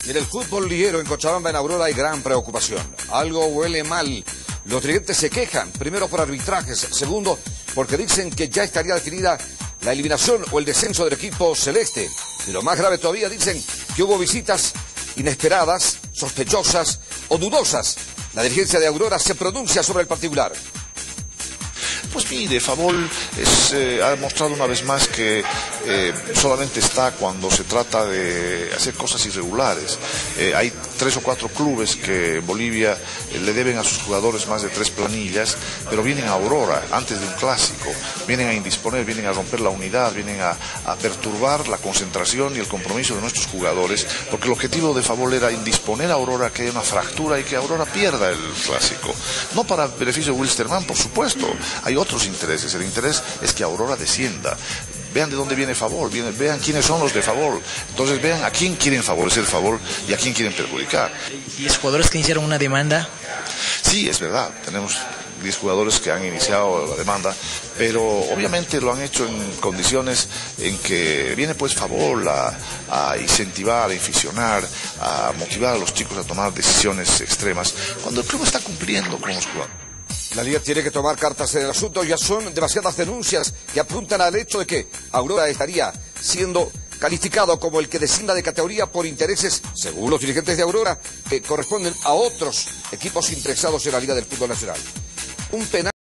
En el fútbol liguero en Cochabamba, en Aurora, hay gran preocupación. Algo huele mal. Los dirigentes se quejan, primero por arbitrajes, segundo porque dicen que ya estaría definida la eliminación o el descenso del equipo celeste. Y lo más grave todavía, dicen que hubo visitas inesperadas, sospechosas o dudosas. La dirigencia de Aurora se pronuncia sobre el particular. Pues mire, Favol ha demostrado una vez más que solamente está cuando se trata de hacer cosas irregulares. Hay 3 o 4 clubes que en Bolivia le deben a sus jugadores más de 3 planillas, pero vienen a Aurora antes de un clásico, vienen a indisponer, vienen a romper la unidad, vienen a perturbar la concentración y el compromiso de nuestros jugadores, porque el objetivo de Favol era indisponer a Aurora, que haya una fractura y que Aurora pierda el clásico. No para beneficio de Wilstermann, por supuesto, hay otros intereses. El interés es que Aurora descienda. Vean de dónde viene Favol, vean quiénes son los de Favol. Entonces vean a quién quieren favorecer Favol y a quién quieren perjudicar. ¿Y los jugadores que iniciaron una demanda? Sí, es verdad, tenemos 10 jugadores que han iniciado la demanda, pero obviamente lo han hecho en condiciones en que viene pues Favol a incentivar, a inficionar, a motivar a los chicos a tomar decisiones extremas, cuando el club está cumpliendo con los jugadores. La liga tiene que tomar cartas en el asunto. Ya son demasiadas denuncias que apuntan al hecho de que Aurora estaría siendo calificado como el que descienda de categoría por intereses, según los dirigentes de Aurora, que corresponden a otros equipos interesados en la Liga del Fútbol Nacional. Un penal